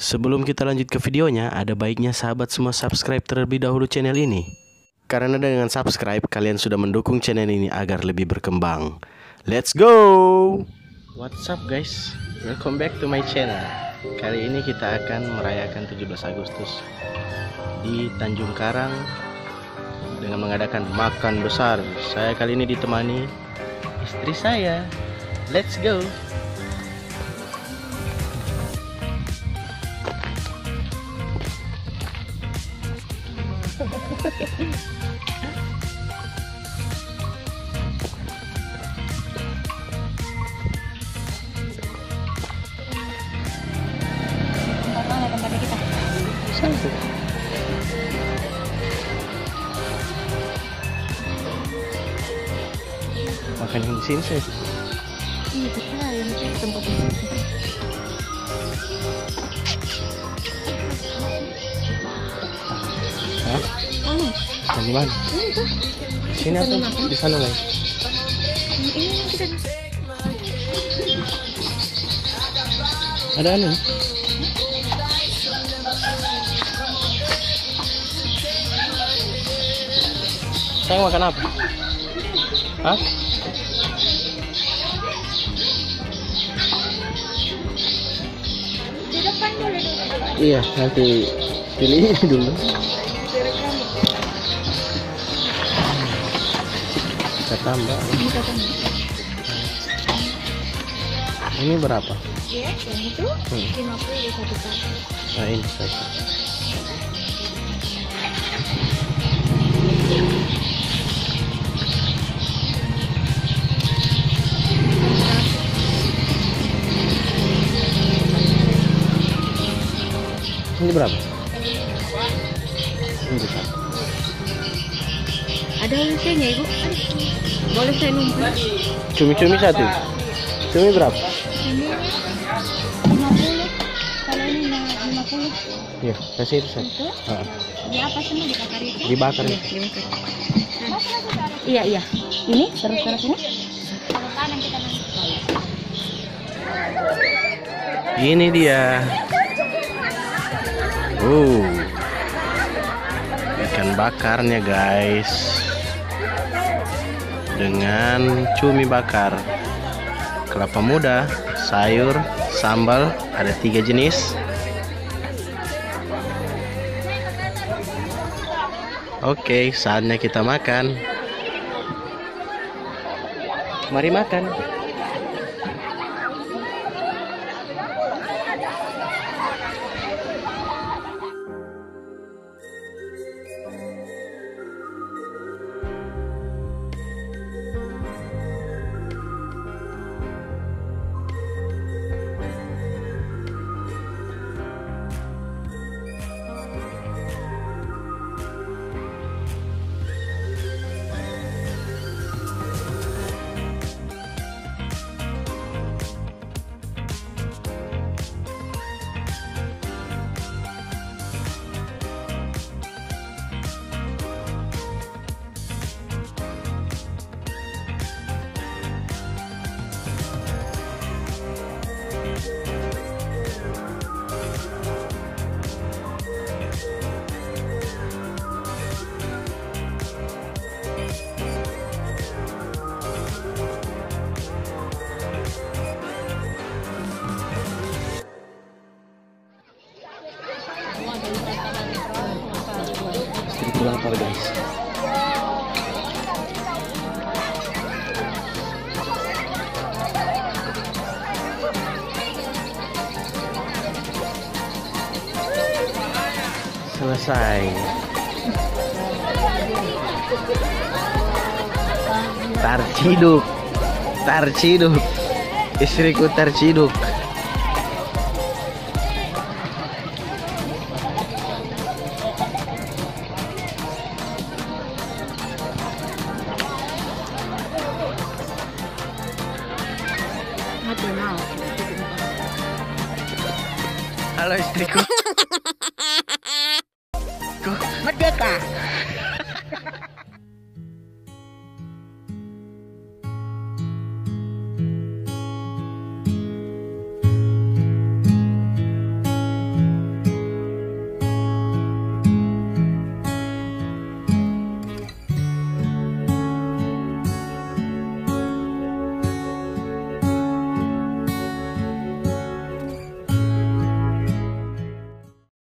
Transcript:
Sebelum kita lanjut ke videonya, ada baiknya sahabat semua subscribe terlebih dahulu channel ini. Karena dengan subscribe, kalian sudah mendukung channel ini agar lebih berkembang. Let's go! What's up guys? Welcome back to my channel. Kali ini kita akan merayakan 17 Agustus di Tanjung Karang dengan mengadakan makan besar. Saya kali ini ditemani istri saya. Let's go! Makan yang di sini sih. Iya, kita yang tempat ini. Hah? Yang di mana? Ini tuh. Sini atau di sana lah? Ini kita. Ada anu? Saya makan apa? Hah? Di depan boleh dulu. Iya, nanti pilih dulu. Kita tambah. Ini berapa? Ya, yang itu 50 di satu paket. Nah ini satu. Ini berapa? Ini satu. Ada wifi-nya, Ibu? Boleh saya numpang? Cumi-cumi satu. Cumi berapa? Ini 50. Kalau ini 50. Iya, kasih itu satu. Itu? Ah, Di apa semua dibakar itu? dibakar. Iya, dibakar. Iya, iya. Ini terus ini? Kalau kanan kita nanti. Ini dia. Ikan bakarnya guys, dengan cumi bakar, kelapa muda, sayur, sambal, ada 3 jenis. Oke, saatnya kita makan. Mari makan. Pulang par guys. Selesai. Tarciduk. Tarciduk. Istriku tarciduk. Halo istriku. Merdeka.